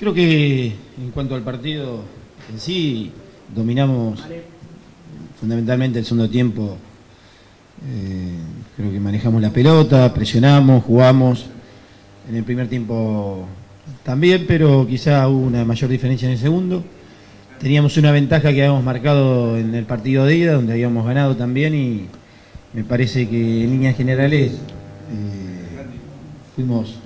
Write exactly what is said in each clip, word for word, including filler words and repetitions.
Creo que en cuanto al partido en sí, dominamos fundamentalmente el segundo tiempo. Eh, creo que manejamos la pelota, presionamos, jugamos. En el primer tiempo también, pero quizá hubo una mayor diferencia en el segundo. Teníamos una ventaja que habíamos marcado en el partido de ida, donde habíamos ganado también, y me parece que en líneas generales eh, fuimos eh,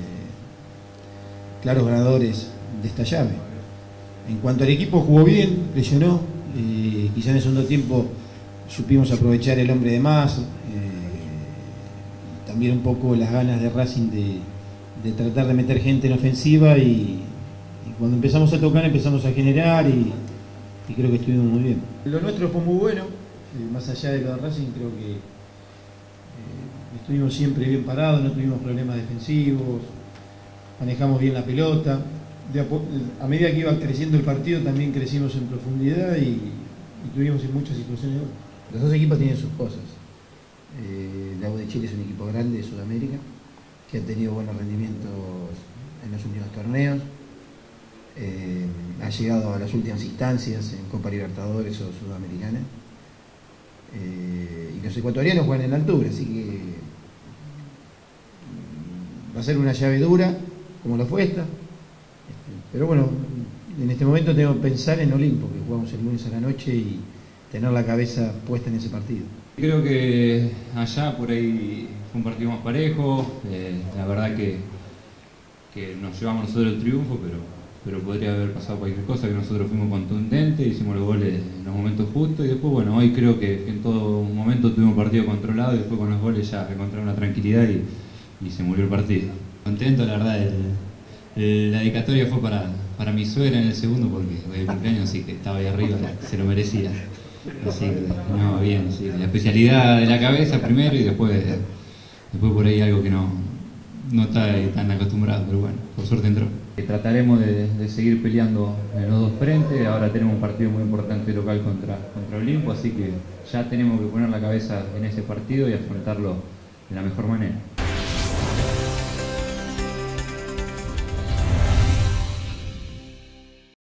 claros ganadores de esta llave. En cuanto al equipo, jugó bien, presionó, eh, quizá en el segundo tiempo supimos aprovechar el hombre de más, eh, también un poco las ganas de Racing de, de tratar de meter gente en ofensiva, y, y cuando empezamos a tocar empezamos a generar, y, y creo que estuvimos muy bien. Lo nuestro fue muy bueno, eh, más allá de lo de Racing, creo que eh, estuvimos siempre bien parados, no tuvimos problemas defensivos, manejamos bien la pelota. De a, a medida que iba creciendo el partido también crecimos en profundidad y, y tuvimos en muchas situaciones de gol. Los dos equipos tienen sus cosas. Eh, el Agua de Chile es un equipo grande de Sudamérica que ha tenido buenos rendimientos en los últimos torneos, eh, ha llegado a las últimas instancias en Copa Libertadores o Sudamericana, eh, y los ecuatorianos juegan en la altura, así que va a ser una llave dura como lo fue esta. Pero bueno, en este momento tengo que pensar en Olimpo, que jugamos el lunes a la noche, y tener la cabeza puesta en ese partido. Creo que allá por ahí fue un partido más parejo, eh, la verdad que, que nos llevamos nosotros el triunfo, pero, pero podría haber pasado cualquier cosa, que nosotros fuimos contundentes, hicimos los goles en los momentos justos, y después bueno, hoy creo que en todo momento tuvimos partido controlado, y después con los goles ya encontramos una tranquilidad y, y se murió el partido. Contento, la verdad. El, La dedicatoria fue para, para mi suegra en el segundo, porque fue el cumpleaños, así que estaba ahí arriba, se lo merecía. Así que, no, bien, sí. La especialidad de la cabeza primero, y después, después por ahí algo que no, no está tan acostumbrado, pero bueno, por suerte entró. Trataremos de, de seguir peleando en los dos frentes. Ahora tenemos un partido muy importante local contra, contra Olimpo, así que ya tenemos que poner la cabeza en ese partido y afrontarlo de la mejor manera.